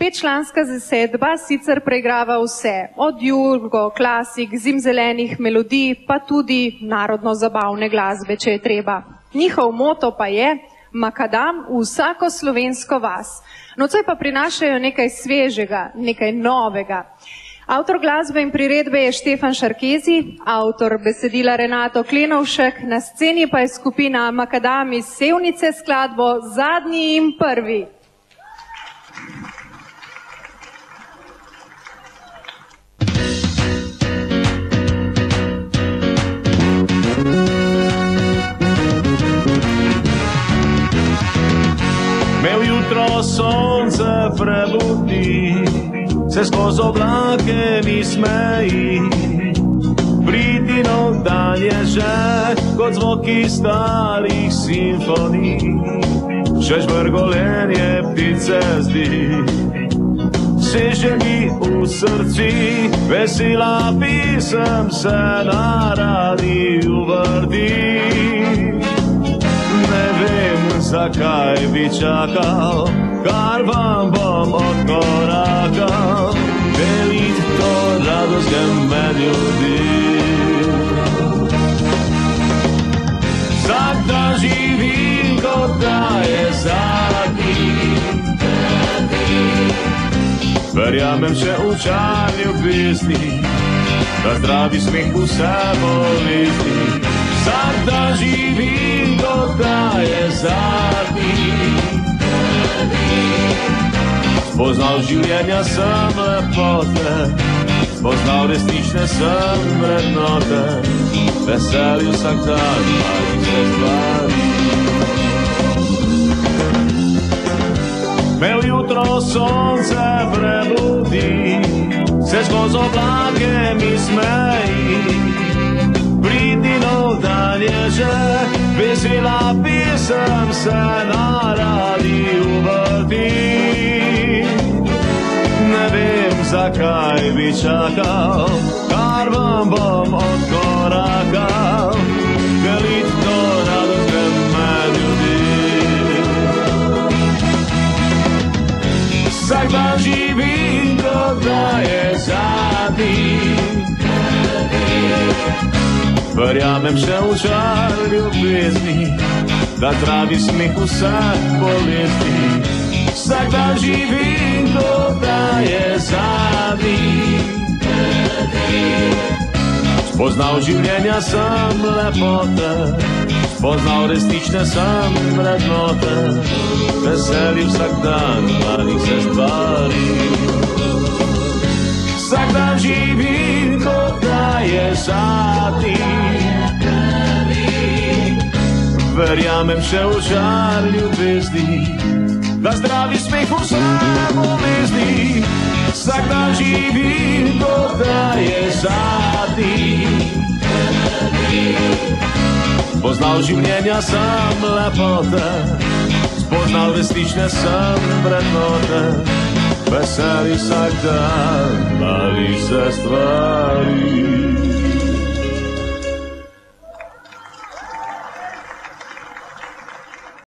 Petčlanska zasedba sicer preigrava vse, od jugo, klasik, zimzelenih melodij, pa tudi narodno-zabavne glasbe, če je treba. Njihov moto pa je Makadam v vsako slovensko vas. Nocoj pa prinašajo nekaj svežega, nekaj novega. Avtor glasbe in priredbe je Štefan Šarkezi, avtor besedila Renato Klenovšek, na sceni pa je skupina Makadam iz Sevnice s skladbo Zadnji in prvi. Me ujutro sonce prebudi, se skozi oblake mi smeji. Pridi nov dan je že, kot zvoki starih simfonij. Še žvrgolenje ptice zdi, seže mi v srci. Vesela pisem se na radiju vrti. Ne vem, zakaj bi čakal, kar vam bom odkorakal, delit to radost med ljudi. Vsak dan živim, kot da je zadnji. Verjamem še v čar ljubezni, da zdravi smeh vse bolezni. Vsak dan živim, kot da je zadnji. Spoznal življenja sem lepote, spoznal resnične sem vrednote. Veseli vsak dan, mali se stvari. Me ujutro sonce prebudi, se skozi oblake mi smeji. Pridi nov dan je že, vesela pisem se na radiju vrti. Ne vem, zakaj bi čakal, kar vam bom odkorakal, delit to radost med ljudi. Vsak dan živim, kot da je zadnji. Verjamem še v čar ljubezni, da zdravi smeh vse bolezni. Vsak dan živim, kot da je zadnji. Spoznal življenja sem lepote, spoznal resnične sem vrednote. Veseli vsak dan, malih se stvari. Vsak dan živim, kot da je zadnji. Verjamem še v žar ljubezni, da zdravi smeh vse bolezni. Vsak dan živim, kot da je zadnji. Spoznal življenja sem lepote, spoznal resnične sem vrednote. Veseli vsak dan, mali se stvari.